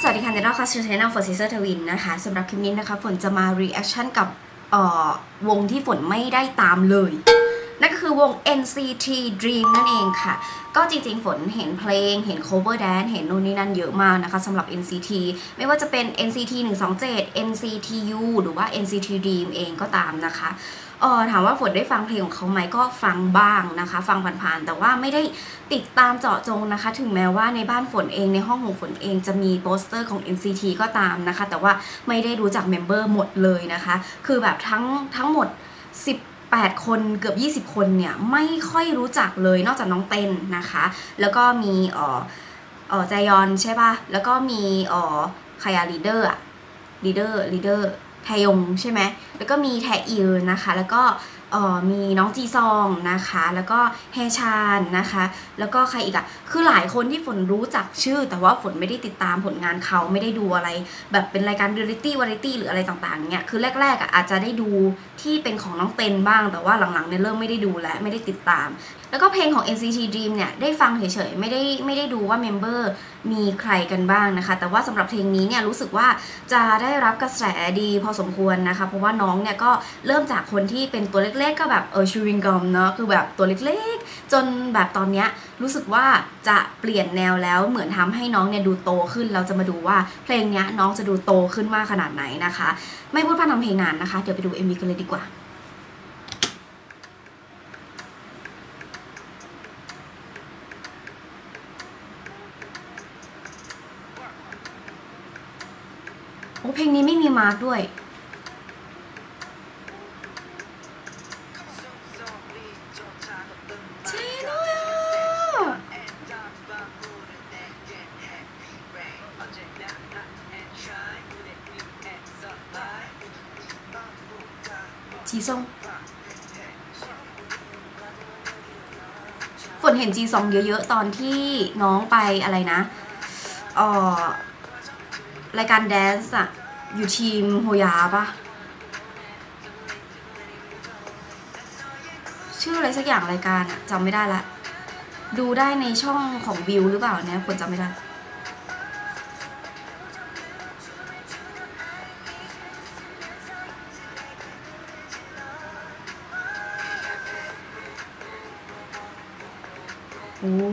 สวัสดีค่ะในรอบคาสชแนลฝนซีเซอร์ทวินนะคะสำหรับคลิปนี้นะคะฝนจะมา reaction กับวงที่ฝนไม่ได้ตามเลยนั่นก็คือวง NCT Dream นั่นเองค่ะก็จริงๆฝนเห็นเพลงเห็น cover dance เห็นนู่นนี่นั่นเยอะมากนะคะสำหรับ NCT ไม่ว่าจะเป็น NCT 127 NCTU หรือว่า NCT Dream เองก็ตามนะคะถามว่าฝนได้ฟังเพลงของเขาไหมก็ฟังบ้างนะคะฟังผ่านๆแต่ว่าไม่ได้ติดตามเจาะจงนะคะถึงแม้ว่าในบ้านฝนเองในห้องของฝนเองจะมีโปสเตอร์ของ NCT ก็ตามนะคะแต่ว่าไม่ได้รู้จักเมมเบอร์หมดเลยนะคะคือแบบทั้งหมด18 คนเกือบ20 คนเนี่ยไม่ค่อยรู้จักเลยนอกจากน้องเต้นนะคะแล้วก็มีใจยอนใช่ป่ะแล้วก็มีใครอะลีดเดอร์แทยงใช่ไหมแล้วก็มีแทอิลนะคะแล้วก็มีน้องจีซองนะคะแล้วก็เฮชานนะคะแล้วก็ใครอีกอะคือหลายคนที่ฝนรู้จักชื่อแต่ว่าฝนไม่ได้ติดตามผลงานเขาไม่ได้ดูอะไรแบบเป็นรายการเรียลลิตี้วาไรตี้หรืออะไรต่างๆเนี่ยคือแรกๆอะอาจจะได้ดูที่เป็นของน้องเต็นบ้างแต่ว่าหลังๆเนี่ยเริ่มไม่ได้ดูและไม่ได้ติดตามแล้วก็เพลงของ NCT Dream เนี่ยได้ฟังเฉยๆไม่ได้ดูว่าเมมเบอร์มีใครกันบ้างนะคะแต่ว่าสำหรับเพลงนี้เนี่ยรู้สึกว่าจะได้รับกระแสดีพอสมควรนะคะเพราะว่าน้องเนี่ยก็เริ่มจากคนที่เป็นตัวเล็กๆก็แบบชูวิงกอมเนาะคือแบบตัวเล็กๆจนแบบตอนเนี้ยรู้สึกว่าจะเปลี่ยนแนวแล้วเหมือนทำให้น้องเนี่ยดูโตขึ้นเราจะมาดูว่าเพลงเนี้ยน้องจะดูโตขึ้นมากขนาดไหนนะคะไม่พูดพร่ำทำเพลงนานนะคะเดี๋ยวไปดู MV กันเลยดีกว่าโอ้เพลงนี้ไม่มีมาร์กด้วยจีซองฝนเห็นจีซองเยอะๆตอนที่น้องไปอะไรนะรายการแดนซ์อะอยู่ทีมโฮยาปะชื่ออะไรสักอย่างรายการอะจำไม่ได้ละดูได้ในช่องของวิวหรือเปล่าเนี่ยฝนจำไม่ได้โอ้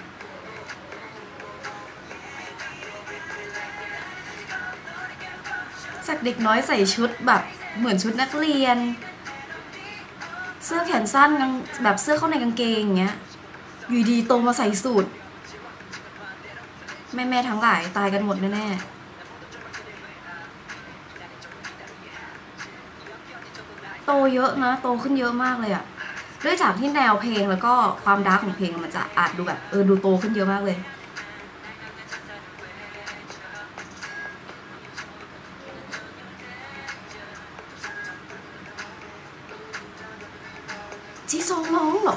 จากเด็กน้อยใส่ชุดแบบเหมือนชุดนักเรียนเสื้อแขนสั้นแบบเสื้อเข้าในกางเกงอย่างเงี้ยอยู่ดีโตมาใส่สูทแม่ทั้งหลายตายกันหมดแน่ๆโตเยอะนะโตขึ้นเยอะมากเลยอะด้วยจากที่แนวเพลงแล้วก็ความดาร์กของเพลงมันจะอาจดูแบบดูโตขึ้นเยอะมากเลยจีซองร้องเหรอ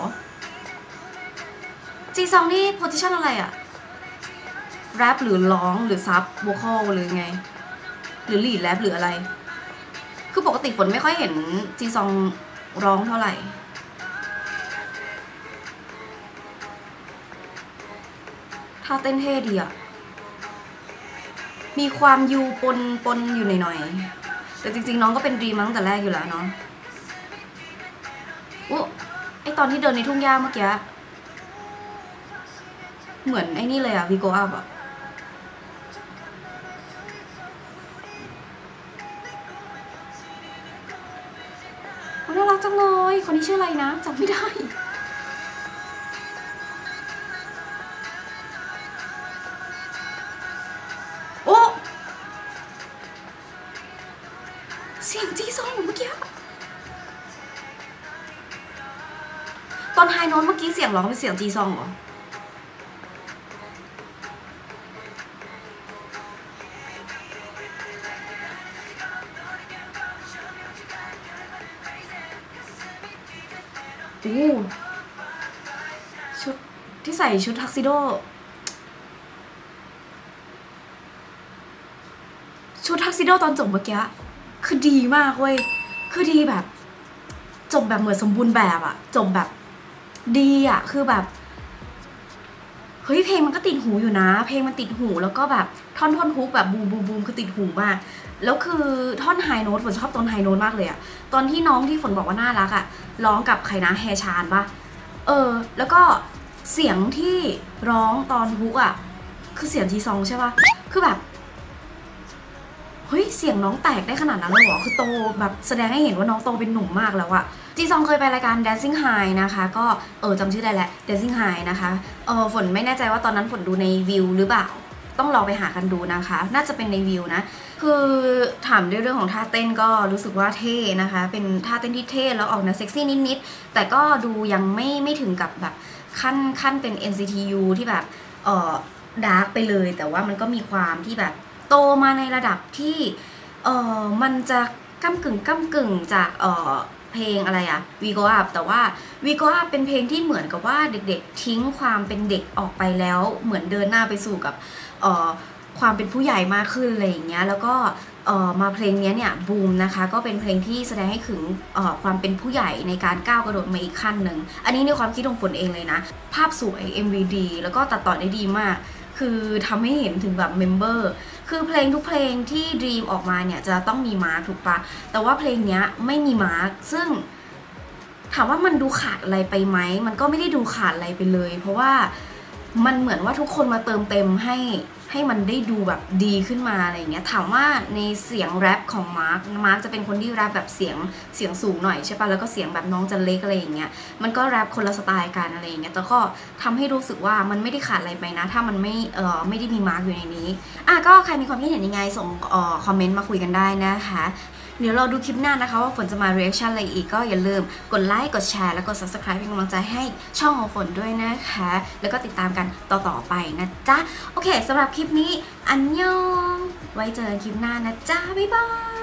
จีซองนี่โพสิชันอะไรอะแรปหรือร้องหรือซับโวคอลหรือไงหรือลีดแรปหรืออะไรคือปกติฝนไม่ค่อยเห็นจีซองร้องเท่าไหร่ท่าเต้นเท่ดีอะมีความยูปนอยู่หน่อยๆแต่จริงๆน้องก็เป็นดีมาตั้งแต่แรกอยู่แล้วเนาะอุ๊ไอตอนที่เดินในทุ่งหญ้าเมื่อกี้เหมือนไอ้นี่เลยอะวีโกอัพอะน่ารักจังเลยคนนี้ชื่ออะไรนะจำไม่ได้โอ้เสียงจีซองเมื่อกี้ตอนไฮโน้ตเมื่อกี้เสียงร้องเป็นเสียงจีซองเหรอโอ้ชุดที่ใส่ชุดทักซิโดตอนจบเมื่อกี้คือดีมากเว้ยคือดีแบบจบแบบเหมือนสมบูรณ์แบบอะจบแบบดีอะคือแบบเฮ้ยเพลงมันก็ติดหูอยู่นะเพลงมันติดหูแล้วก็แบบท่อนฮุกแบบบูมบูมบูมคือติดหูมากแล้วคือท่อนไฮโน้ตฝนชอบตอนไฮโน้ตมากเลยอะตอนที่น้องที่ฝนบอกว่าน่ารักอะร้องกับใครนะแฮชานปะแล้วก็เสียงที่ร้องตอนฮุกอะคือเสียงจีซองใช่ปะคือแบบเฮ้ยเสียงน้องแตกได้ขนาดนั้นเลยเหรอคือโตแบบแสดงให้เห็นว่าน้องโตเป็นหนุ่มมากแล้วอะจีซองเคยไปรายการ Dancing High นะคะก็จำชื่อได้แหละ Dancing High นะคะฝนไม่แน่ใจว่าตอนนั้นฝนดูในวิวหรือเปล่าต้องลองไปหากันดูนะคะน่าจะเป็นในวิวนะคือถามด้วยเรื่องของท่าเต้นก็รู้สึกว่าเท่นะคะเป็นท่าเต้นที่เท่แล้วออกแนวเซ็กซี่นิดๆแต่ก็ดูยังไม่ถึงกับแบบขั้นเป็น NCTU ที่แบบดาร์กไปเลยแต่ว่ามันก็มีความที่แบบโตมาในระดับที่มันจะก้ำกึ่งจากเพลงอะไรอะ We Go Up แต่ว่า We Go Up เป็นเพลงที่เหมือนกับว่าเด็กๆทิ้งความเป็นเด็กออกไปแล้วเหมือนเดินหน้าไปสู่กับความเป็นผู้ใหญ่มากขึ้นอะไรอย่างเงี้ยแล้วก็มาเพลงนี้เนี่ยบูมนะคะก็เป็นเพลงที่แสดงให้ถึงความเป็นผู้ใหญ่ในการก้าวกระโดดมาอีกขั้นหนึ่งอันนี้ในความคิดของฝนเองเลยนะภาพสวย MV ดีแล้วก็ตัดต่อได้ดีมากคือทำให้เห็นถึงแบบเมมเบอร์คือเพลงทุกเพลงที่ Dream ออกมาเนี่ยจะต้องมีมาร์คถูกปะแต่ว่าเพลงนี้ไม่มีมาร์คซึ่งถามว่ามันดูขาดอะไรไปไหมมันก็ไม่ได้ดูขาดอะไรไปเลยเพราะว่ามันเหมือนว่าทุกคนมาเติมเต็มให้มันได้ดูแบบดีขึ้นมาอะไรอย่างเงี้ยถามว่าในเสียงแรปของมาร์คจะเป็นคนที่แรปแบบเสียงสูงหน่อยใช่ปะแล้วก็เสียงแบบน้องจะเล็กอะไรอย่างเงี้ยมันก็แรปคนละสไตล์กันอะไรอย่างเงี้ยแต่ก็ทำให้รู้สึกว่ามันไม่ได้ขาดอะไรไปนะถ้ามันไม่ได้มีมาร์คอยู่ในนี้ก็ใครมีความคิดเห็นยังไงส่งคอมเมนต์มาคุยกันได้นะคะเดี๋ยวเราดูคลิปหน้านะคะว่าฝนจะมา reaction อะไรอีกก็อย่าลืมกดไลค์กดแชร์แล้วกด subscribe เป็นกำลังใจให้ช่องของฝนด้วยนะคะแล้วก็ติดตามกันต่อไปนะจ๊ะโอเคสำหรับคลิปนี้อันยองไว้เจอกันคลิปหน้านะจ๊ะบ๊ายบาย